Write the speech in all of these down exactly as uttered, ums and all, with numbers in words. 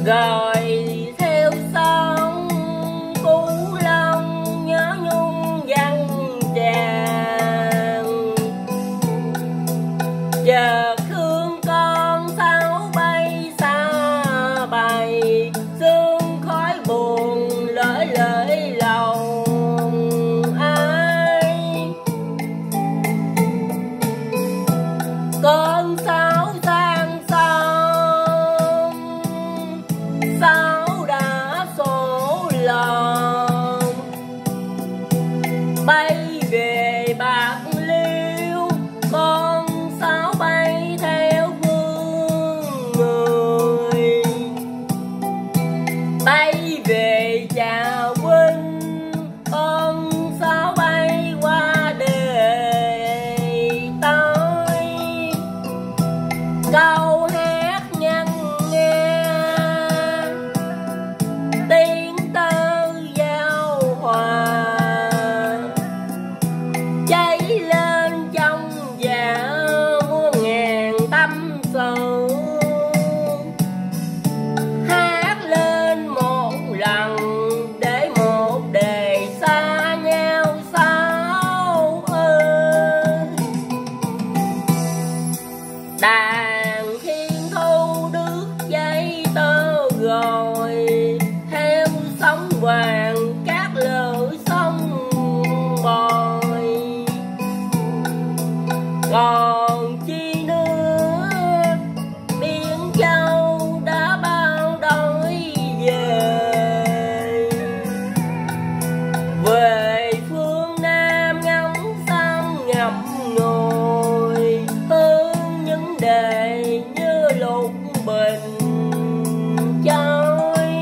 rồi theo sóng Cú Long nhớ nhung văn chàng. Chợt thương con sáo bay xa bầy, sương khói buồn lỡi lỡi lòng ai. Con sáo sang sông, sáo đã sổ lòng, bay về Bạc Liêu. Con sáo bay theo phương người, bay về Trà Vinh. Con sáo bay qua đề tới, câu hát nhăn nghe tiếng tơ giao hòa, cháy lên trong dạ muôn ngàn tâm sự. Hát lên một lần để một đề xa nhau sao ơi. Đàn thiên thu đứt dây tơ rồi, theo sóng vàng cát lỡ sông bồi. Còn chi nữa Biển Châu đã bao đói về, về phương Nam ngắm xăm ngập ngồi, hướng những đề như lục bình trôi.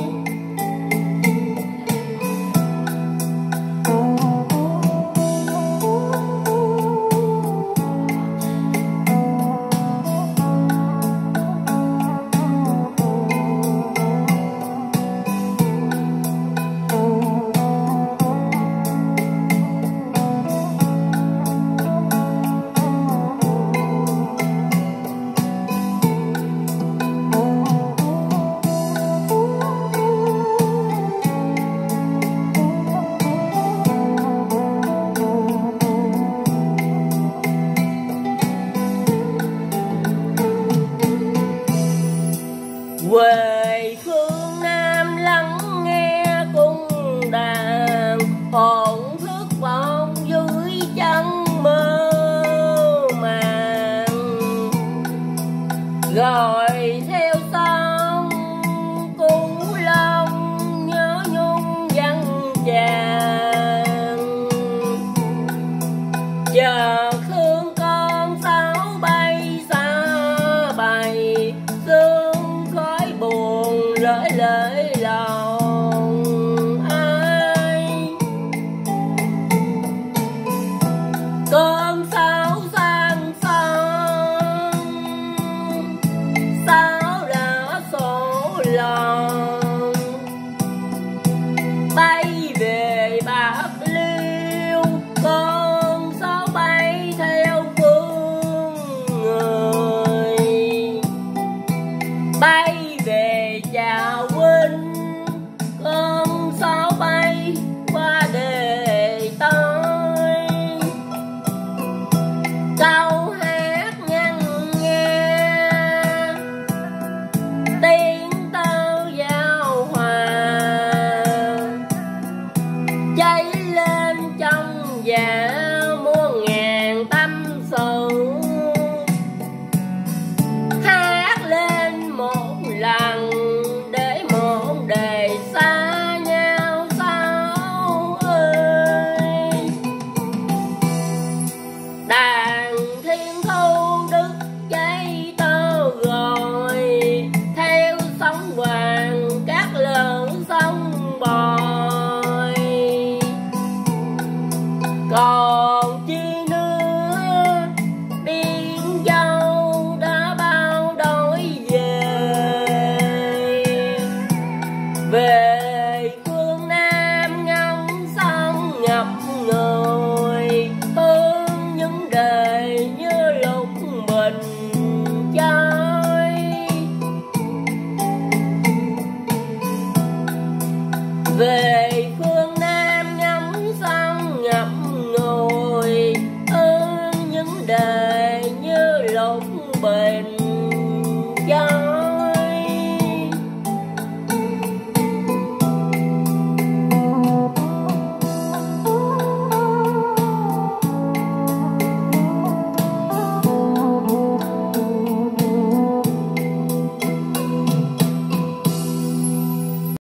Về phương Nam lắng nghe cung đàn, hồn thức vọng dưới chân mơ màng. Rồi theo